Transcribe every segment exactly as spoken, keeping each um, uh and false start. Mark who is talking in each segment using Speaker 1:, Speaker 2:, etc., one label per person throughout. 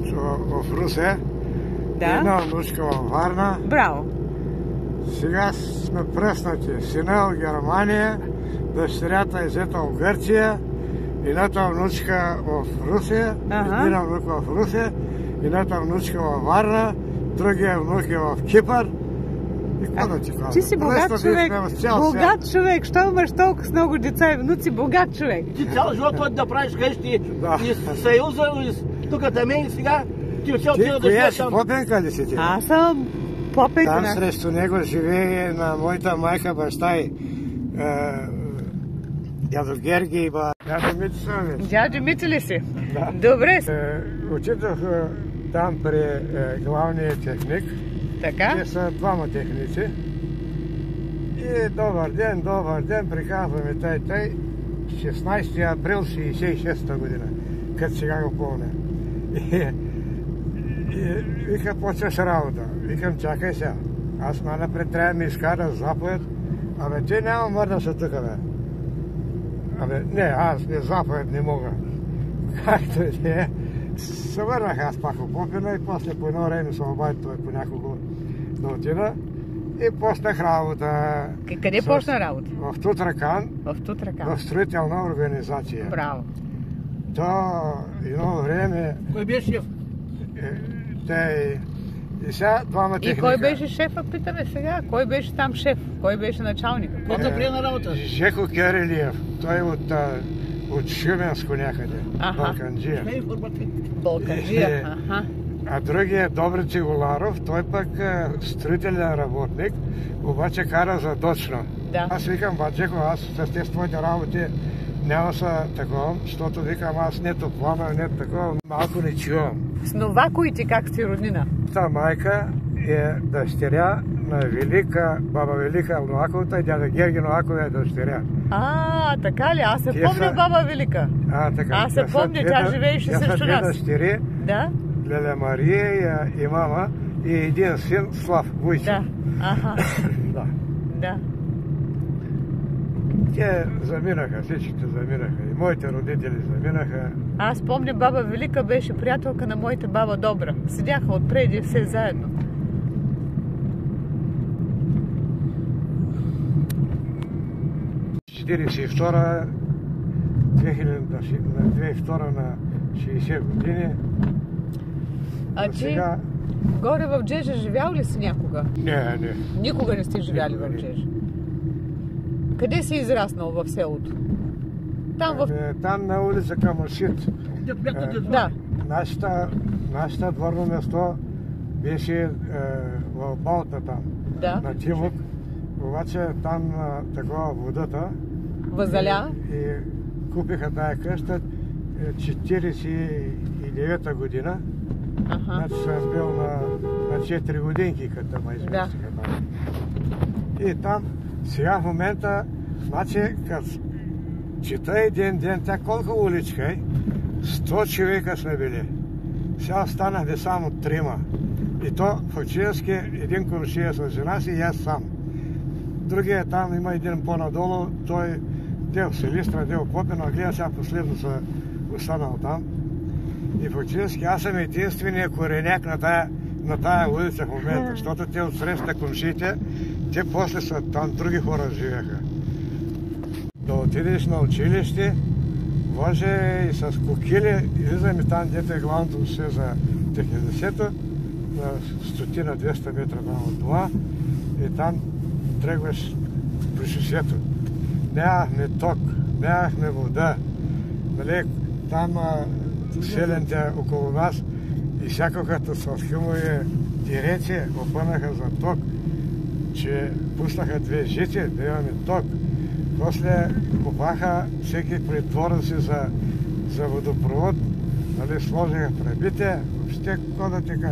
Speaker 1: в Русе,
Speaker 2: Да?
Speaker 1: една внучка във Варна.
Speaker 2: Браво!
Speaker 1: Сега сме пръснати. Сина в Германия, дъщерята е взета в Гърция, едната внучка в Русия,
Speaker 2: Ага.
Speaker 1: една внук в Русия, едната внучка във Варна, другия внук е в Кипър. И какво да ти кажа?
Speaker 2: Ти си богат
Speaker 1: Пръснати
Speaker 2: човек.
Speaker 1: сме в цял
Speaker 2: Богат
Speaker 1: свят.
Speaker 2: човек. Що имаш толкова с много деца и внуци? Богат човек.
Speaker 3: Ти цял живот това да правиш къщи
Speaker 1: Да.
Speaker 3: и Съюза, и тук да мен и сега ти отсел
Speaker 1: Ти
Speaker 3: отива да
Speaker 1: коя
Speaker 3: живееш
Speaker 1: си,
Speaker 3: там.
Speaker 1: попенка ли си ти?
Speaker 2: Аз съм попенка.
Speaker 1: Там срещу него живее на моята майка, баща и е, дядо Герги и ба... Дядо Мити съм вече.
Speaker 2: Дядо Мити ли си?
Speaker 1: Да.
Speaker 2: Добре.
Speaker 1: Е, Отидох е, там при е, главния техник.
Speaker 2: Така?
Speaker 1: Те са двама техници. И добър ден, добър ден, приказваме тъй, тъй. шестнайсети април шейсет и шеста година, като сега го помня. И, и вика, почваш работа. Викам, чакай сега. Аз най-напред трябва да ми изкара заповед. Абе, ти няма мърда се тук, бе. Абе, не, аз не заповед не мога. Както и да е. Се върнах аз пак в Попина и после по едно време се обади той по някого да отида. И почнах работа.
Speaker 2: К- Къде
Speaker 1: с-
Speaker 2: почна работа?
Speaker 1: В Тутракан,
Speaker 2: В Тутракан.
Speaker 1: в строителна организация.
Speaker 2: Браво.
Speaker 1: То едно време
Speaker 3: Кой беше шеф?
Speaker 1: е, те и сега двама
Speaker 2: И
Speaker 1: техника.
Speaker 2: кой беше шефа, питаме сега? Кой беше там шеф? Кой беше началник?
Speaker 3: Кой те прие на работа?
Speaker 1: Жеко Керелиев. Той от, а, от Шуменско някъде.
Speaker 2: Аха.
Speaker 1: Балканджия.
Speaker 3: Не информативно.
Speaker 2: Балканджия.
Speaker 1: Е,
Speaker 2: Аха.
Speaker 1: А другия е Добри Цигуларов, той пък е строителен работник, обаче кара задочно.
Speaker 2: Да.
Speaker 1: Аз викам, баджеко, аз с тези твоите работи няма са такова, защото викам, аз нето плана, нето такова, малко не чувам.
Speaker 2: С Новаковите как сте роднина?
Speaker 1: Та майка е дъщеря на Велика, баба Велика Новаковата и дядо Герги Новакова е дъщеря.
Speaker 2: А, така ли? Аз се
Speaker 1: Те
Speaker 2: помня
Speaker 1: са-
Speaker 2: баба Велика.
Speaker 1: А, така.
Speaker 2: Аз се
Speaker 1: Те са
Speaker 2: помня,
Speaker 1: две
Speaker 2: тя
Speaker 1: да-
Speaker 2: живееше
Speaker 1: те са
Speaker 2: срещу
Speaker 1: две
Speaker 2: нас.
Speaker 1: дъщери,
Speaker 2: Да?
Speaker 1: Леля Мария и, и мама, и един син, Слав Войчев.
Speaker 2: Да. Аха.
Speaker 1: Да.
Speaker 2: Да.
Speaker 1: Те заминаха, всичките заминаха. И моите родители заминаха.
Speaker 2: Аз помня, баба Велика беше приятелка на моята баба Добра. Седяха отпреди все заедно.
Speaker 1: четирийсет и втора, две хиляди, на две хиляди и втора на шейсет години.
Speaker 2: А
Speaker 1: До
Speaker 2: ти
Speaker 1: сега...
Speaker 2: горе в Джежа живял ли си някога?
Speaker 1: Не, не.
Speaker 2: Никога не сте живяли в Джежа. Къде си израснал в селото? Там в...
Speaker 1: Ами, там на улица Камашит.
Speaker 3: Те бяхте
Speaker 2: Да.
Speaker 1: Нашата, нашата дворно място беше е, в Балта там,
Speaker 2: Да.
Speaker 1: на Тимок. Обаче там на такова водата
Speaker 2: Възаля?
Speaker 1: и, и купиха тая къща е, четирийсет и девета година.
Speaker 2: Аха.
Speaker 1: Значи съм бил на, на четири годинки, като ме изместиха там. И там, сега в момента, значи, като чета един ден, тя колко уличка е? сто човека сме били. Сега останахме само трима. И то фактически един комшия с жена си и аз сам. Другия там има един по-надолу, той дел Силистра, дел Попина, гледа сега последно се останал там. И фактически аз съм единствения кореняк на тая, на тая улица в момента, защото те отсреща комшиите, те после са там, други хора живеха. Да отидеш на училище, може и с кокили, излизаме там, дето е главното все за деветдесето, на стотина двеста метра там от дома, и там тръгваш при шосето. Нямахме ток, нямахме вода. Нали, там селените около нас и всяко като с Алхимови диреци опънаха за ток, че пуснаха две жици да имаме ток. После купаха всеки при двора си за, за водопровод, нали, сложиха тръбите, въобще какво да ти кажа.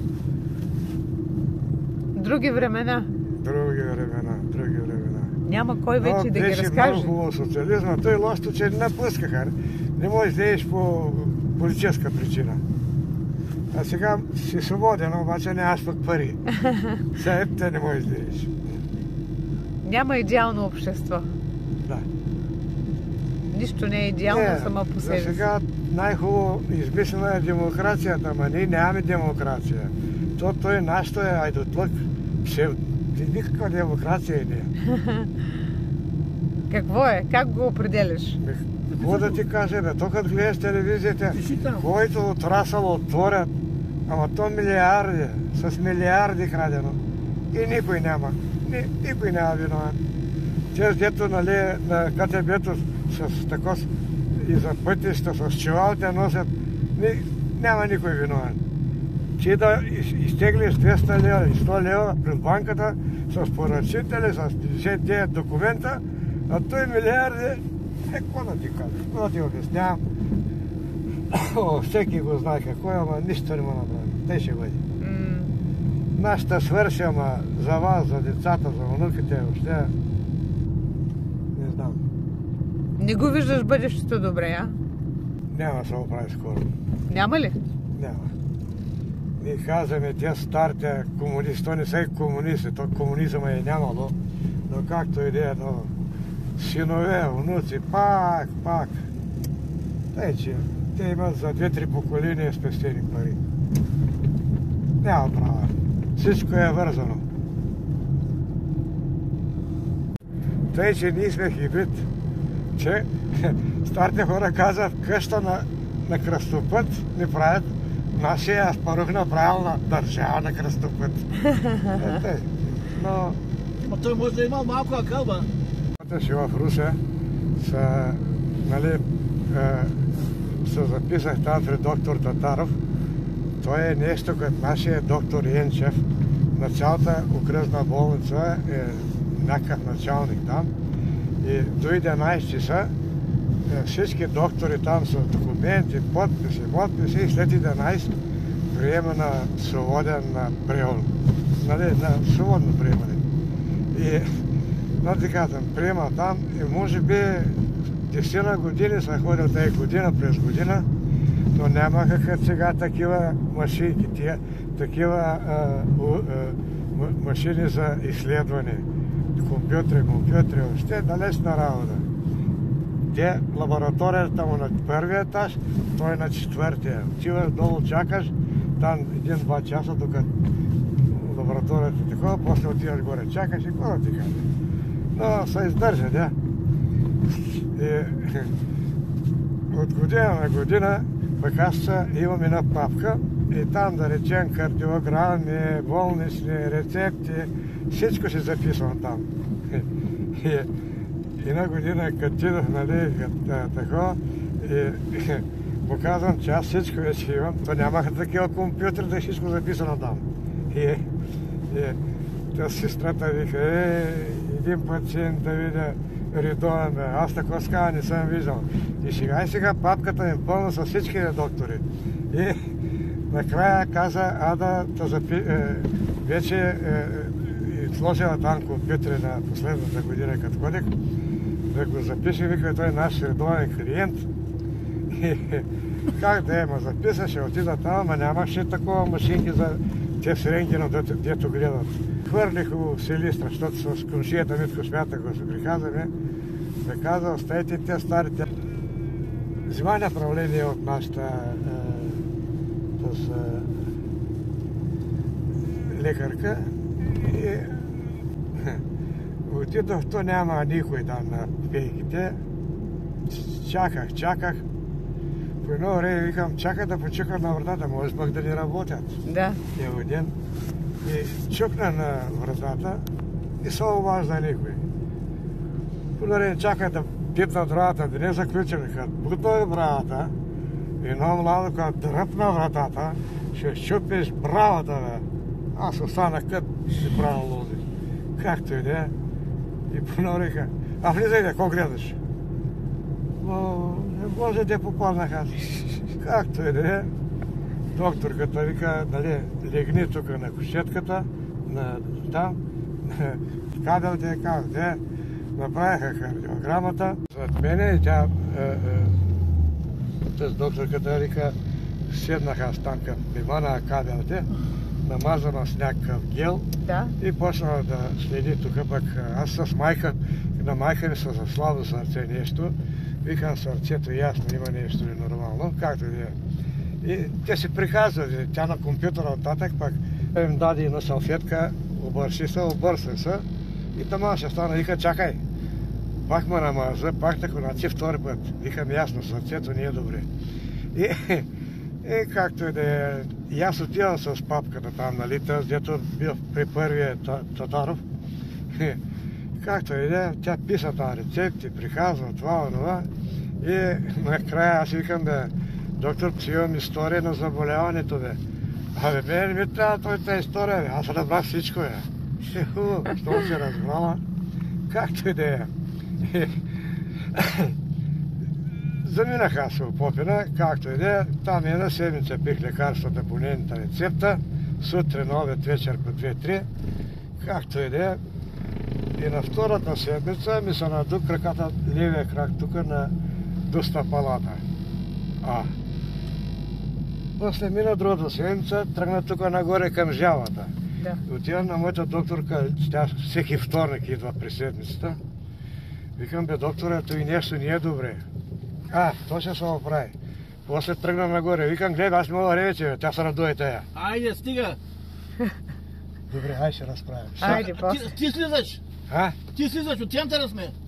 Speaker 2: Други времена.
Speaker 1: Други времена, други времена.
Speaker 2: Няма кой вече
Speaker 1: Но
Speaker 2: да ги
Speaker 1: беше
Speaker 2: разкаже.
Speaker 1: много хубаво социализма. Той лошото, че не напускаха. Не можеш да еш по политическа причина. А сега си свободен, обаче нямаш пък пари. Сега те не можеш да еш.
Speaker 2: Няма идеално общество.
Speaker 1: Да.
Speaker 2: Нищо не е идеално
Speaker 1: Не,
Speaker 2: само по
Speaker 1: за
Speaker 2: себе си.
Speaker 1: сега най-хубаво измислена е демокрацията, ама ние нямаме демокрация. То той нашето е айдотлък, псевдо. Никаква демокрация не е.
Speaker 2: Какво е? Как го определиш?
Speaker 1: Какво да ти кажа, бе? То като гледаш телевизията, който отрасъл отворят, ама то милиарди, с милиарди крадено. И никой няма. Ни, никой няма виновен. Те дето, нали, на КТБ-то с тако и за пътища, с чувалите носят, ни, няма никой виновен. Ти да изтеглиш двеста лева и сто лева пред банката с поръчители, с петдесет девет документа, а той милиарди, е, какво да ти кажа, какво да ти обяснявам. О, всеки го знае какво е, ама нищо не му направи. Те ще бъде.
Speaker 2: Mm.
Speaker 1: Нашата свърши, ама за вас, за децата, за внуките, въобще не знам.
Speaker 2: Не го виждаш бъдещето добре, а?
Speaker 1: Няма да се оправи скоро.
Speaker 2: Няма ли?
Speaker 1: Няма. Ние казваме, те старите комунисти, то не са и комунисти, то комунизъм е нямало, но както и да е, но синове, внуци, пак, пак. Тъй, че те имат за две-три поколения спестени пари. Няма права. Всичко е вързано. Тъй, че ние сме хибрид, че старите хора казват, къща на, на кръстопът не правят, нашия Аспарух направил на държава на кръстопът. Е, но...
Speaker 3: А той може да има малко акълба.
Speaker 1: Си в Русе са, нали, е, се записах там при доктор Татаров. Той е нещо като нашия доктор Енчев. На цялата окръжна болница е някакъв началник там. И до единайсет часа всички доктори там са документи, подписи, подписи и след единайсет приема на свободен прием. Нали, на свободно приемане. И, но ти казвам, приема там и може би десет години са ходил тази година през година, но нямаха като сега такива машинки, тия, такива а, у, а, машини за изследване. Компютри, компютри, въобще далечна работа. Те, лабораторията му на първия етаж, той на четвъртия. Отиваш долу, чакаш, там един-два часа, докато лабораторията е такова, после отиваш горе, чакаш и какво да ти кажа. Но се издържа, да. И, от година на година, пък аз имам една папка и там, да речем, кардиограми, болнични, рецепти, всичко си записвам там. И, една година, като отидох, нали, такова, и, и показвам, че аз всичко вече имам. То нямаха такива компютри, да всичко записано там. И, и тя сестрата вика, е, един пациент да видя редовен, аз такова скава не съм виждал. И сега и сега папката е пълна с всички доктори. И накрая каза, а да, да запи... е, вече е, сложила там компютри на последната година, като ходих, да го запише, вика, той е наш редовен клиент. И как да е, ма записа, ще отида там, ама нямаше такова машинки за те с рентгеном, дето, дето гледат. Хвърлих го в Силистра, защото с комшията Митко Смята го се приказаме. Ме каза, оставите те старите. Взима направление от нашата е, с, е, лекарка и отидох, то няма никой там на пейките. Чаках, чаках. По едно време викам, чакай да почукам на вратата, може пък да не работят.
Speaker 2: Да.
Speaker 1: И един. И чукна на вратата и се обажда никой. По едно време чакай да пипна вратата, да не заключим. Като бутна вратата, едно младо, като дръпна вратата, ще щупиш бравата, бе. Аз останах като си правил лози. Както и да е. И понорика, а влизай да, какво гледаш? Но не може да попаднах аз. Както и да е. Докторката вика, нали, легни тук на кушетката, на там, кабел те, как да е. Направиха кардиограмата. Зад мене и тя, е, е, с докторката вика, седнах аз там към лимана кабелите, намазана с някакъв гел.
Speaker 2: Да.
Speaker 1: И почна да следи тук, пък аз с майка, на майка ми са за слабо сърце нещо. Викам, сърцето ясно, има нещо ненормално. нормално, както и да е. И те си приказват, тя на компютъра оттатък, пък им даде една салфетка, обърши се, обърсах се и тама ще стана, вика, чакай. Пак ме намаза, пак така, значи втори път. Викам, ясно, сърцето не е добре. И, и както и да е, и аз отивам с папката там, нали, тази, дето бил при първия Татаров. Както и да е, тя писа там рецепти, приказва това, това. И накрая аз викам, бе, доктор, имам история на заболяването, бе. Абе, бе, не ми трябва той тази история, бе. Аз разбрах всичко, бе. Ще хубаво, що се разбрала. Както и да е. Заминах аз в Попина, както и да е. Там една седмица пих лекарствата по нейната рецепта. Сутрин, обед, вечер по две-три. Както и да е. И на втората седмица ми се наду краката, левия крак тук на дуста палата. А. После мина другата седмица, тръгна тук нагоре към жавата. Да. Отивам на моята докторка, тя всеки вторник идва при седмицата. Викам, бе, доктора, той нещо не е добре. А, то ще се оправи. После тръгнам нагоре. Викам, гледай, аз не мога да рече, бе, тя се радуе тая.
Speaker 3: Айде, стига!
Speaker 1: Добре, ай ще разправим.
Speaker 2: Айде, после.
Speaker 3: Ти, ти слизаш!
Speaker 1: А?
Speaker 3: Ти слизаш, от центъра сме.